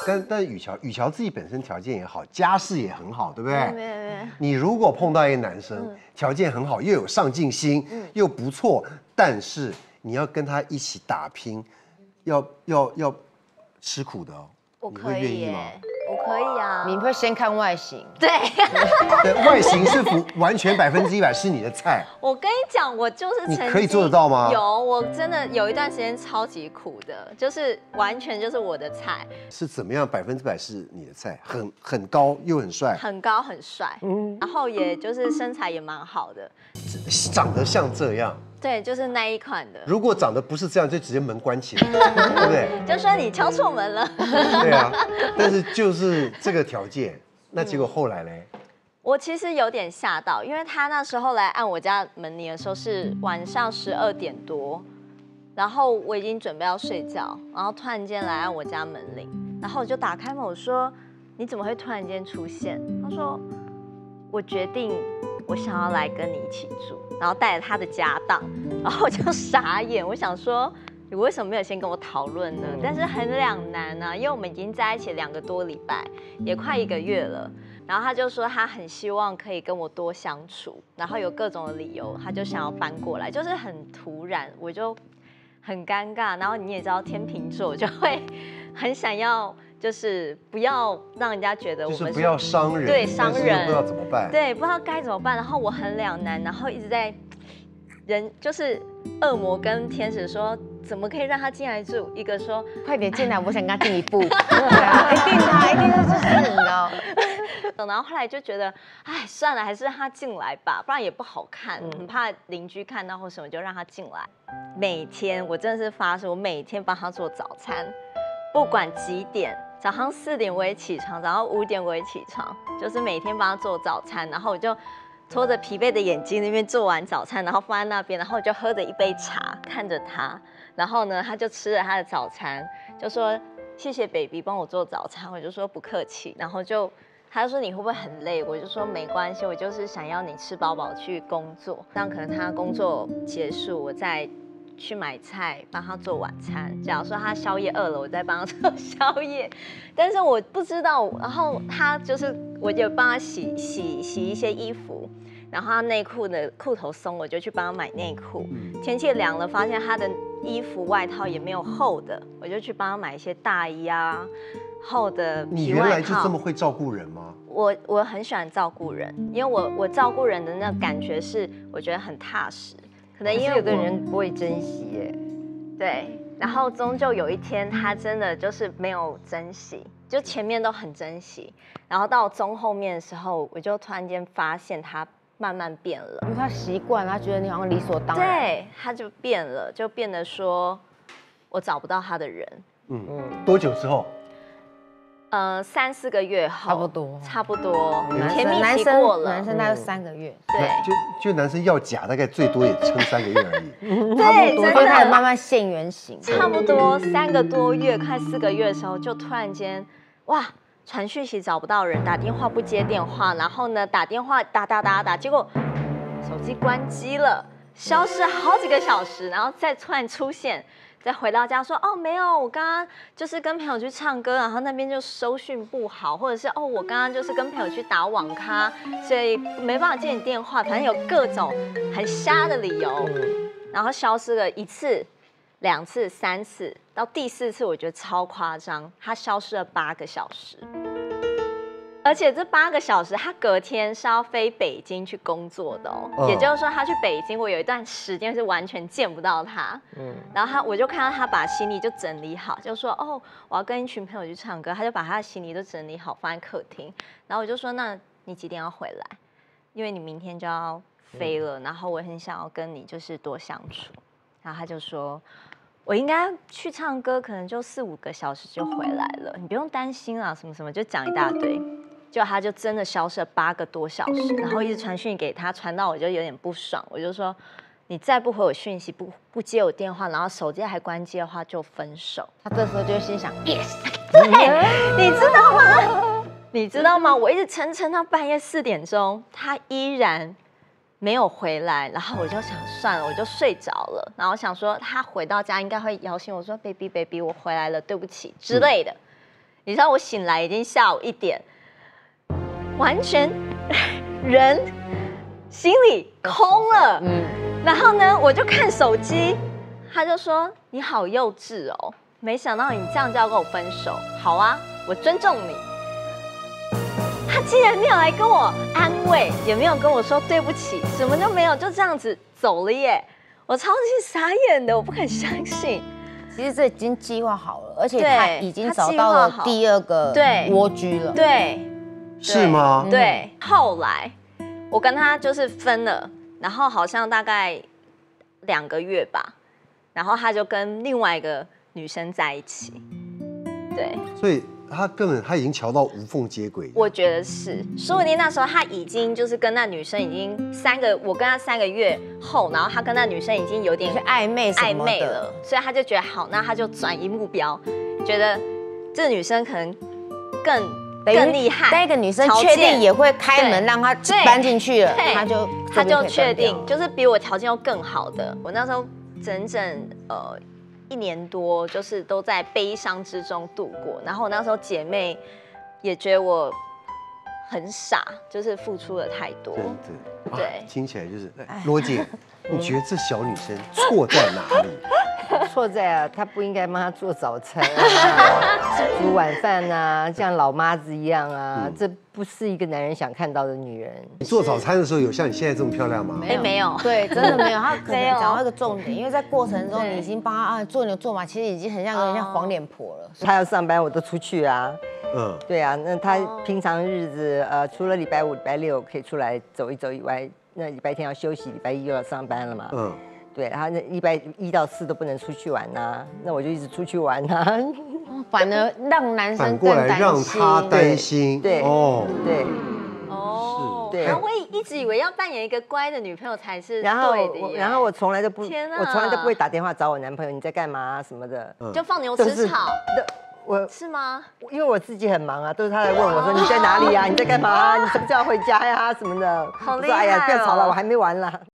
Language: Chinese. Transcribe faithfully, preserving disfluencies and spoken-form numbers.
但但雨乔，雨乔自己本身条件也好，家世也很好，对不对？ 没有没有。 你如果碰到一个男生，条件很好，又有上进心，又不错，但是你要跟他一起打拼，要要要吃苦的哦。 我可以耶，我可以啊。 你会先看外形， 对， 对，外形是符完全百分之一百是你的菜。 我跟你讲，我就是你可以做得到吗？ 有，我真的有一段时间超级苦的，就是完全就是我的菜。 是怎么样百分之百是你的菜？很很高又很帅， 很高很帅，嗯，然后也就是身材也蛮好的， 长得像这样。 对，就是那一款的。 如果长得不是这样，就直接门关起来，对不对？ 就说你敲错门了。 对啊，但是就是这个条件，那结果后来嘞？ 我其实有点吓到，因为他那时候来按我家门铃的时候是晚上十二点多，然后我已经准备要睡觉，然后突然间来按我家门铃，然后我就打开门，我说你怎么会突然间出现？他说我决定我想要来跟你一起住。然后带着他的家当，然后我就傻眼，我想说你为什么没有先跟我讨论呢？但是很两难啊，因为我们已经在一起两个多礼拜，也快一个月了。然后他就说他很希望可以跟我多相处，然后有各种的理由，他就想要搬过来，就是很突然，我就很尴尬。然后你也知道天秤座就会很想要。就是不要让人家觉得我们是不要伤人， 对伤人不知道怎么办， 对，不知道该怎么办。然后我很两难，然后一直在人就是恶魔跟天使说，怎么可以让他进来住？一个说快点进来，我想跟他进一步。对啊，一定他一定是就是你知道。 然后后来就觉得，哎，算了，还是让他进来吧，不然也不好看，很怕邻居看到或什么，就让他进来。每天我真的是发誓，我每天帮他做早餐，不管几点。早上四点我也起床，早上五点我也起床，就是每天帮他做早餐，然后我就拖着疲惫的眼睛那边做完早餐，然后放在那边，然后我就喝着一杯茶，看着他，然后呢，他就吃了他的早餐，就说谢谢 baby 帮我做早餐，我就说不客气，然后就他就说你会不会很累？我就说没关系，我就是想要你吃饱饱去工作，这样可能他工作结束，我再去买菜帮他做晚餐，假如说他宵夜饿了，我再帮他做宵夜。但是我不知道，然后他就是我就帮他洗洗洗一些衣服，然后他内裤的裤头松，我就去帮他买内裤。天气凉了，发现他的衣服外套也没有厚的，我就去帮他买一些大衣啊，厚的皮外套。 你原来就这么会照顾人吗？ 我我很喜欢照顾人，因为我我照顾人的那感觉是我觉得很踏实。可能因为有的人不会珍惜耶， 对，然后终究有一天他真的就是没有珍惜，就前面都很珍惜，然后到中后面的时候，我就突然间发现他慢慢变了， 因为他习惯，他觉得你好像理所当然， 对，他就变了，就变得说我找不到他的人， 嗯嗯，多久之后？ 呃，三四个月后， 差不多， 差不多， 男甜蜜男期过了， 男生大概三个月， 对， 就就男生要假，大概最多也撑三个月而已， 对， 真的开始慢慢现原形， 差不多三个多月，快四个月的时候，就突然间，哇，传讯息找不到人，打电话不接电话，然后呢，打电话打打打打，结果手机关机了，消失好几个小时，然后再突然出现。再回到家说哦没有，我刚刚就是跟朋友去唱歌，然后那边就收讯不好，或者是哦我刚刚就是跟朋友去打网咖，所以没办法接你电话，反正有各种很瞎的理由，然后消失了一次、两次、三次，到第四次我觉得超夸张，他消失了八个小时。而且这八个小时，他隔天是要飞北京去工作的哦，嗯、也就是说他去北京，我有一段时间是完全见不到他。嗯，然后他我就看到他把行李就整理好，就说哦，我要跟一群朋友去唱歌，他就把他的行李都整理好放在客厅，然后我就说那你几点要回来？因为你明天就要飞了，然后我很想要跟你就是多相处。然后他就说，我应该去唱歌，可能就四五个小时就回来了，你不用担心啊，什么什么就讲一大堆。就他就真的消失了八个多小时，然后一直传讯给他，传到我就有点不爽，我就说你再不回我讯息，不不接我电话，然后手机还关机的话就分手。 他这时候就心想 yes， 对，你知道吗？你知道吗？我一直撑撑到半夜四点钟，他依然没有回来，然后我就想算了，我就睡着了，然后想说他回到家应该会摇醒我说 baby baby 我回来了，对不起之类的。 你知道我醒来已经下午一点，完全人心里空了。嗯，然后呢，我就看手机，他就说你好幼稚哦，没想到你这样就要跟我分手。好啊，我尊重你。他竟然没有来跟我安慰，也没有跟我说对不起，什么都没有，就这样子走了耶！我超级傻眼的，我不敢相信。 其实这已经计划好了，而且他已经找到了第二个蜗居了。 对， 是吗？ 对。后来我跟他就是分了，然后好像大概两个月吧，然后他就跟另外一个女生在一起。对， 所以他根本他已经瞧到无缝接轨。 我觉得是，说不定那时候他已经就是跟那女生已经三个，我跟他三个月后，然后他跟那女生已经有点暧昧暧昧了，所以他就觉得好，那他就转移目标，觉得这个女生可能更更厉害。 那个女生确定也会开门让他搬进去了，他就他就确定就是比我条件又更好的。我那时候整整呃。一年多，就是都在悲伤之中度过。然后我那时候姐妹也觉得我很傻，就是付出了太多。 真的， 对， 啊、听起来就是，罗姐，你觉得这小女生错在哪里？ 错在啊，她不应该帮她做早餐啊，煮晚饭啊，像老妈子一样啊，嗯、这不是一个男人想看到的女人。 你做早餐的时候有像你现在这么漂亮吗？ 哎，没有， 对，真的没有。他可能讲到一个重点，因为在过程中你已经帮他啊做牛做马，其实已经很像有点像黄脸婆了。 她要上班，我都出去啊。 嗯， 对啊，那她平常日子呃，除了礼拜五、礼拜六可以出来走一走以外，那礼拜天要休息，礼拜一又要上班了嘛。嗯。对，他那礼拜一到四都不能出去玩呐、啊，那我就一直出去玩呐、啊， 反而让男生反过来让他担心。 对，哦，对， 哦，对。然后我一直以为要扮演一个乖的女朋友才是然后对的耶。 然后我从来都不，我从来都不会打电话找我男朋友，你在干嘛、啊、什么的， 就放牛吃草。 我是吗？ 因为我自己很忙啊，都是他来问我说你在哪里呀、啊？你在干嘛、啊？你什么时候要回家呀、啊？什么的。 好厉害、哦！ 我说哎呀，不要吵了，我还没完啦。